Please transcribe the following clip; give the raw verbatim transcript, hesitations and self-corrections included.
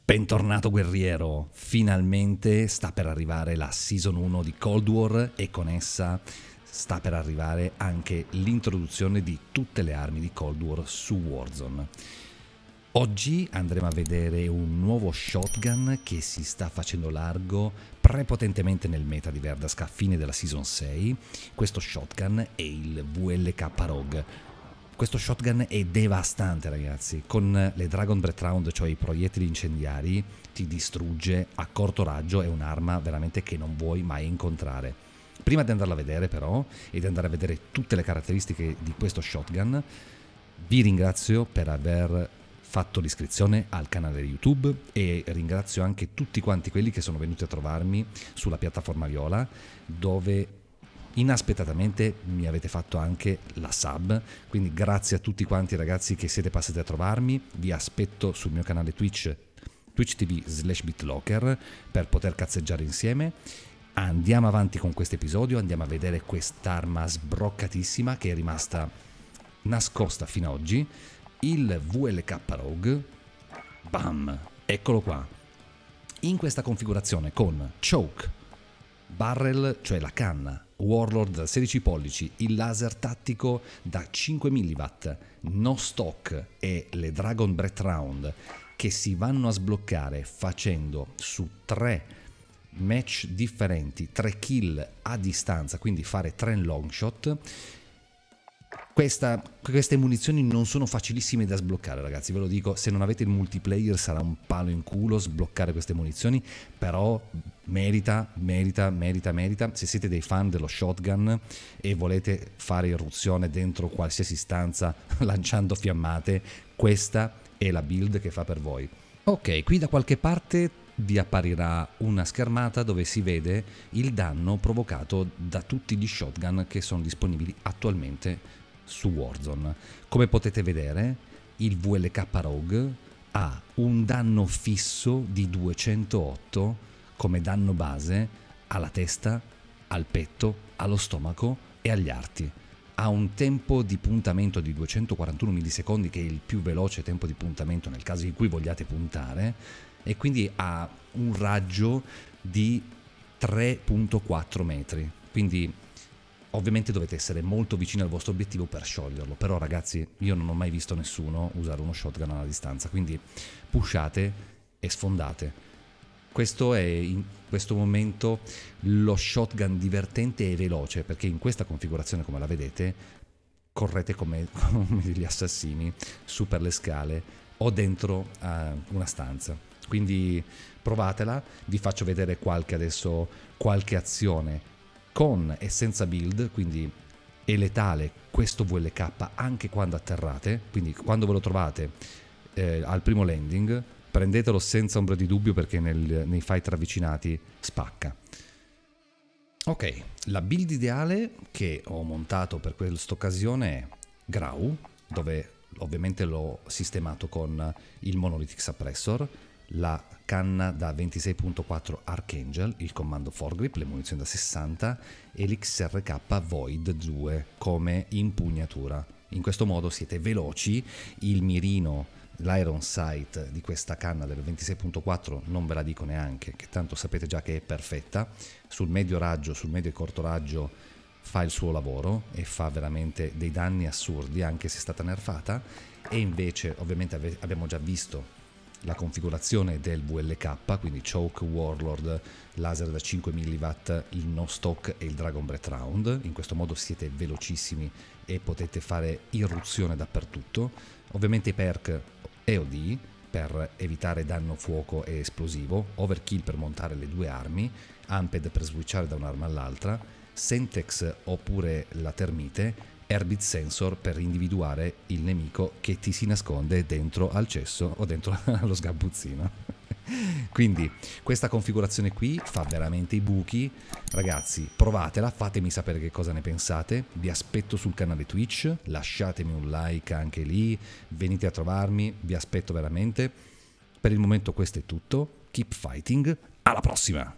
Bentornato guerriero, finalmente sta per arrivare la Season uno di Cold War e con essa sta per arrivare anche l'introduzione di tutte le armi di Cold War su Warzone. Oggi andremo a vedere un nuovo shotgun che si sta facendo largo prepotentemente nel meta di Verdansk a fine della Season sei. Questo shotgun è il V L K Rogue. Questo shotgun è devastante, ragazzi. Con le Dragon Breath Round, cioè i proiettili incendiari, ti distrugge a corto raggio. È un'arma veramente che non vuoi mai incontrare. Prima di andarla a vedere però e di andare a vedere tutte le caratteristiche di questo shotgun, vi ringrazio per aver fatto l'iscrizione al canale YouTube e ringrazio anche tutti quanti quelli che sono venuti a trovarmi sulla piattaforma Viola, dove inaspettatamente mi avete fatto anche la sub, quindi grazie a tutti quanti ragazzi che siete passati a trovarmi. Vi aspetto sul mio canale Twitch, twitch tv slash bitlocker, per poter cazzeggiare insieme. Andiamo avanti con questo episodio, andiamo a vedere quest'arma sbroccatissima che è rimasta nascosta fino ad oggi, il V L K Rogue. Bam, eccolo qua, in questa configurazione con choke, barrel, cioè la canna, Warlord da sedici pollici, il laser tattico da cinque milliwatt, no stock e le Dragon Breath Round che si vanno a sbloccare facendo su tre match differenti, tre kill a distanza, quindi fare tre long shot. Questa, queste munizioni non sono facilissime da sbloccare, ragazzi, ve lo dico. Se non avete il multiplayer sarà un palo in culo sbloccare queste munizioni, però merita, merita, merita, merita. Se siete dei fan dello shotgun e volete fare irruzione dentro qualsiasi stanza lanciando fiammate, questa è la build che fa per voi. Ok, qui da qualche parte vi apparirà una schermata dove si vede il danno provocato da tutti gli shotgun che sono disponibili attualmente su Warzone. Come potete vedere, il V L K Rogue ha un danno fisso di duecentootto come danno base alla testa, al petto, allo stomaco e agli arti. Ha un tempo di puntamento di duecentoquarantuno millisecondi, che è il più veloce tempo di puntamento nel caso in cui vogliate puntare, e quindi ha un raggio di tre virgola quattro metri. Quindi ovviamente dovete essere molto vicini al vostro obiettivo per scioglierlo, però ragazzi io non ho mai visto nessuno usare uno shotgun alla distanza, quindi pushate e sfondate. Questo è in questo momento lo shotgun divertente e veloce, perché in questa configurazione, come la vedete, correte come, come degli assassini su per le scale o dentro uh, una stanza. Quindi provatela, vi faccio vedere qualche adesso qualche azione con e senza build, quindi è letale questo V L K anche quando atterrate, quindi quando ve lo trovate eh, al primo landing, prendetelo senza ombra di dubbio, perché nel, nei fight ravvicinati spacca. Ok, la build ideale che ho montato per questa occasione è Grau, dove ovviamente l'ho sistemato con il Monolithic Suppressor, la canna da ventisei virgola quattro Archangel, il comando foregrip, le munizioni da sessanta e l'X R K Void due come impugnatura. In questo modo siete veloci, il mirino, l'iron sight di questa canna del ventisei virgola quattro non ve la dico neanche, che tanto sapete già che è perfetta. Sul medio raggio, sul medio e corto raggio fa il suo lavoro e fa veramente dei danni assurdi, anche se è stata nerfata. E invece ovviamente abbiamo già visto la configurazione del V L K, quindi choke, warlord, laser da cinque milliwatt, il no stock e il Dragon Breath Round. In questo modo siete velocissimi e potete fare irruzione dappertutto. Ovviamente i perk E O D per evitare danno fuoco e esplosivo, overkill per montare le due armi, amped per switchare da un'arma all'altra, Sentex oppure la termite, Herbit Sensor per individuare il nemico che ti si nasconde dentro al cesso o dentro allo sgabuzzino. Quindi questa configurazione qui fa veramente i buchi, ragazzi. Provatela, fatemi sapere che cosa ne pensate. Vi aspetto sul canale Twitch, lasciatemi un like anche lì, venite a trovarmi, vi aspetto veramente. Per il momento questo è tutto, keep fighting, alla prossima!